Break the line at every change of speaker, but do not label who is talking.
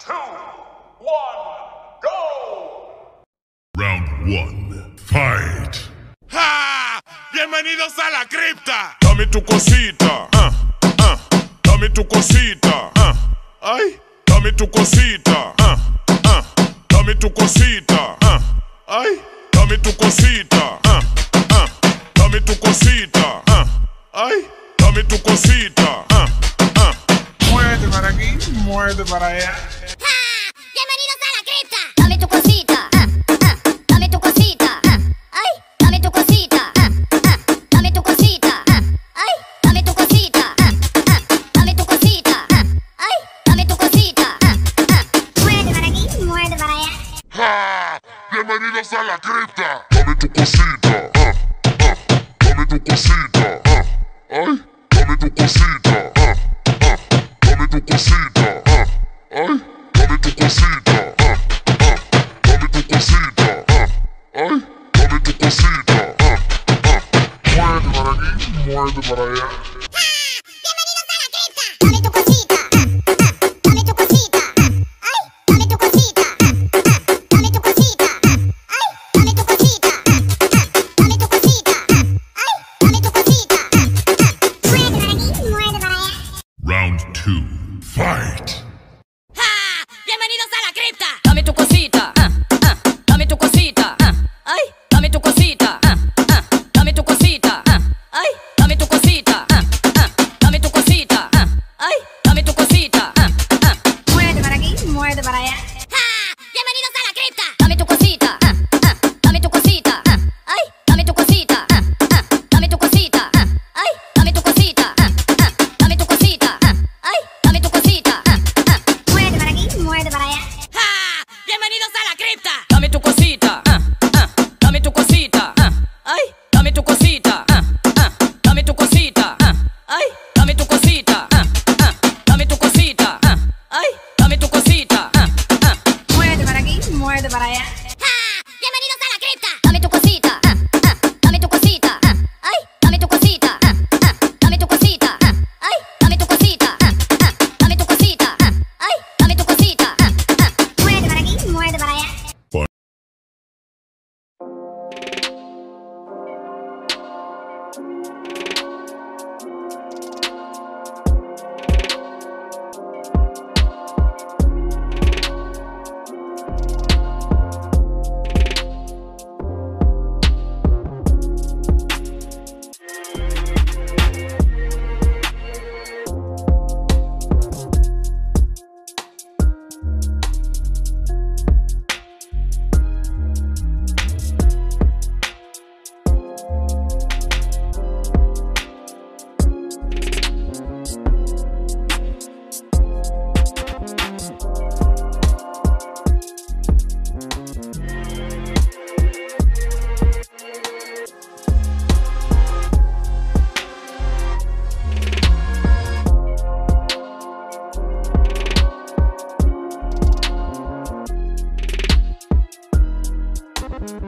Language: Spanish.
2, 1, go!
Round 1, fight!
¡Ja! ¡Bienvenidos a la cripta! Dame tu cosita, dame tu cosita, ay, dame tu cosita, dame tu cosita, ay, dame tu cosita, dame tu cosita, ay, dame tu cosita,
Muévete para aquí, muévete para allá.
¡Bienvenidos a la cripta! Dame tu cosita, dame tu cosita, ay, dame tu cosita, dame tu cosita, ay, dame tu cosita, dame tu cosita, ay, dame tu cosita, muévete para aquí, muévete para allá.
¡Ja! ¡Bienvenidos a la cripta! Dame tu cosita, dame tu cosita, ay, dame tu cosita, dame tu cosita, ay, dame tu cosita, dame tu cosita, ay, dame tu cosita,
Muévete para aquí, muévete para allá.
¡Bienvenidos a la cripta! Dame tu cosita, dame tu cosita, ay, dame tu cosita, dame tu cosita, ay, dame tu cosita, dame tu cosita, ay, dame tu cosita, muévete para aquí, muévete para allá.
Round 2, fight!
¡Ja! ¡Bienvenidos a la cripta!